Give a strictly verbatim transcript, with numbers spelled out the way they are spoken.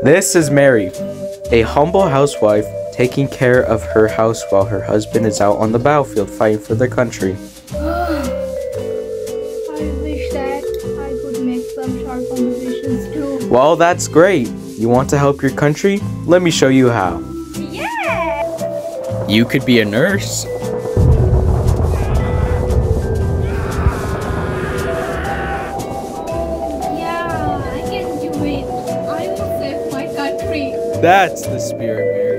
This is Mary, a humble housewife taking care of her house while her husband is out on the battlefield fighting for their country. I wish that I could make some short conversations too. Well, that's great. You want to help your country? Let me show you how. Yeah! You could be a nurse. Yeah, I can do it. I will save my country. That's the spirit, Mary.